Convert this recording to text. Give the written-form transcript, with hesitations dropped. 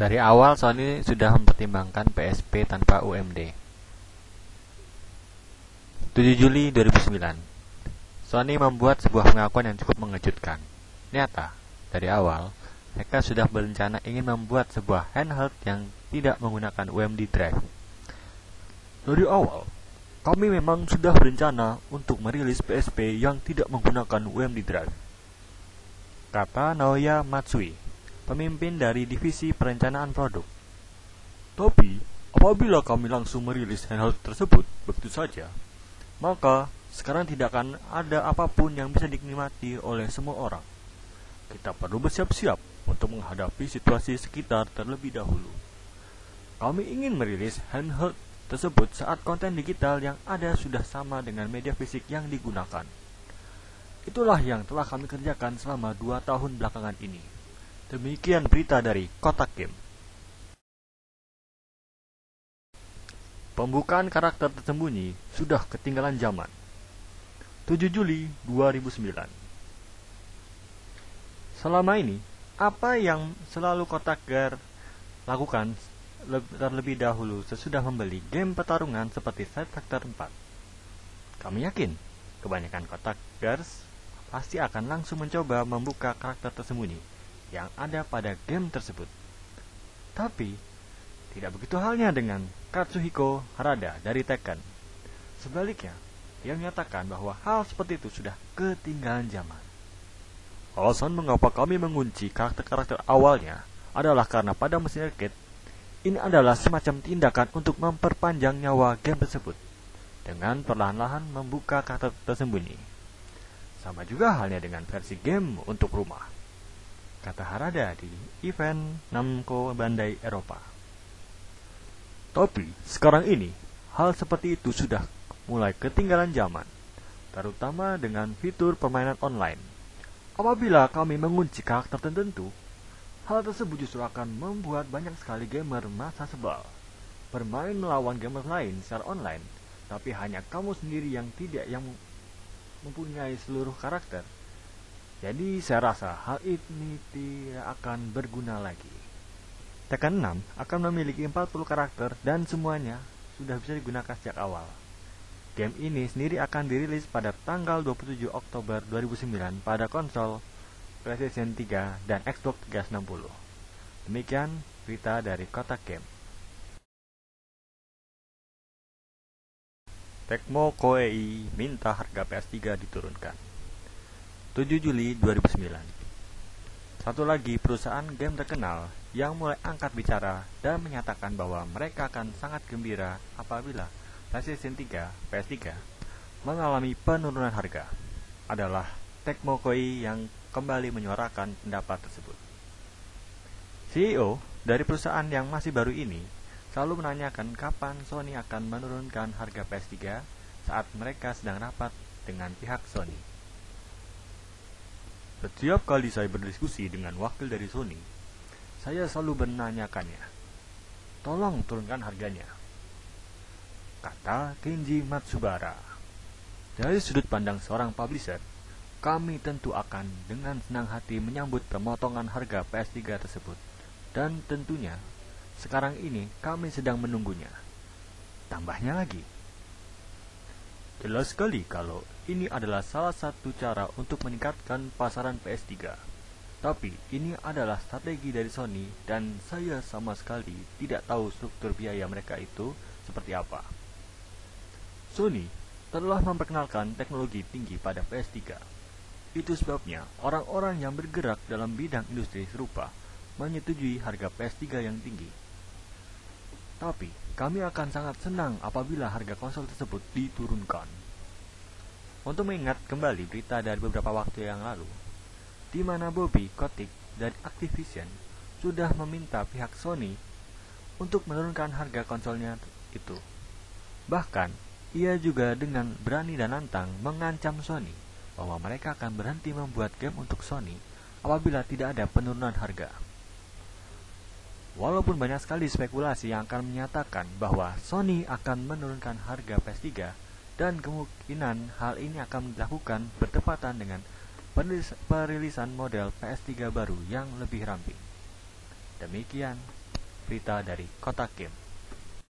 Dari awal Sony sudah mempertimbangkan PSP tanpa UMD. 7 Juli 2009, Sony membuat sebuah pengakuan yang cukup mengejutkan. Nyata, dari awal, mereka sudah berencana ingin membuat sebuah handheld yang tidak menggunakan UMD drive. Dari awal, kami memang sudah berencana untuk merilis PSP yang tidak menggunakan UMD drive, kata Naoya Matsui, pemimpin dari divisi perencanaan produk. Tapi, apabila kami langsung merilis handheld tersebut begitu saja, maka sekarang tidak akan ada apapun yang bisa dinikmati oleh semua orang. Kita perlu bersiap-siap untuk menghadapi situasi sekitar terlebih dahulu. Kami ingin merilis handheld tersebut saat konten digital yang ada sudah sama dengan media fisik yang digunakan. Itulah yang telah kami kerjakan selama 2 tahun belakangan ini. Demikian berita dari Kotak Game. Pembukaan karakter tersembunyi sudah ketinggalan zaman. 7 Juli 2009. Selama ini, apa yang selalu Kotak Game lakukan terlebih dahulu sesudah membeli game pertarungan seperti Street Fighter 4? Kami yakin, kebanyakan Kotak Girls pasti akan langsung mencoba membuka karakter tersembunyi yang ada pada game tersebut. Tapi, tidak begitu halnya dengan Katsuhiko Harada dari Tekken. Sebaliknya, dia menyatakan bahwa hal seperti itu sudah ketinggalan zaman. Alasan mengapa kami mengunci karakter-karakter awalnya adalah karena pada mesin arcade, ini adalah semacam tindakan untuk memperpanjang nyawa game tersebut dengan perlahan-lahan membuka karakter tersembunyi. Sama juga halnya dengan versi game untuk rumah, kata Harada di event Namco Bandai Eropa. Tapi sekarang ini, hal seperti itu sudah mulai ketinggalan zaman, terutama dengan fitur permainan online. Apabila kami mengunci karakter tertentu, hal tersebut justru akan membuat banyak sekali gamer merasa sebal. Bermain melawan gamer lain secara online, tapi hanya kamu sendiri yang mempunyai seluruh karakter. Jadi saya rasa hal ini tidak akan berguna lagi. Tekken 6 akan memiliki 40 karakter dan semuanya sudah bisa digunakan sejak awal. Game ini sendiri akan dirilis pada tanggal 27 Oktober 2009 pada konsol PlayStation 3 dan Xbox 360. Demikian berita dari Kotak Game. Tecmo Koei minta harga PS3 diturunkan. 7 Juli 2009. Satu lagi perusahaan game terkenal yang mulai angkat bicara dan menyatakan bahwa mereka akan sangat gembira apabila PlayStation 3, PS3 mengalami penurunan harga adalah Tecmo Koei yang kembali menyuarakan pendapat tersebut. CEO dari perusahaan yang masih baru ini selalu menanyakan kapan Sony akan menurunkan harga PS3 saat mereka sedang rapat dengan pihak Sony. Setiap kali saya berdiskusi dengan wakil dari Sony, saya selalu menanyakannya, tolong turunkan harganya, kata Kenji Matsubara. Dari sudut pandang seorang publisher, kami tentu akan dengan senang hati menyambut pemotongan harga PS3 tersebut. Dan tentunya, sekarang ini kami sedang menunggunya. Tambahnya lagi, jelas sekali kalau ini adalah salah satu cara untuk meningkatkan pasaran PS3. Tapi ini adalah strategi dari Sony dan saya sama sekali tidak tahu struktur biaya mereka itu seperti apa. Sony telah memperkenalkan teknologi tinggi pada PS3. Itu sebabnya orang-orang yang bergerak dalam bidang industri serupa menyetujui harga PS3 yang tinggi. Tapi kami akan sangat senang apabila harga konsol tersebut diturunkan. Untuk mengingat kembali berita dari beberapa waktu yang lalu, di mana Bobby Kotick dari Activision sudah meminta pihak Sony untuk menurunkan harga konsolnya itu. Bahkan, ia juga dengan berani dan lantang mengancam Sony bahwa mereka akan berhenti membuat game untuk Sony apabila tidak ada penurunan harga. Walaupun banyak sekali spekulasi yang akan menyatakan bahwa Sony akan menurunkan harga PS3 dan kemungkinan hal ini akan dilakukan bertepatan dengan perilisan model PS3 baru yang lebih ramping. Demikian berita dari Kotak Game.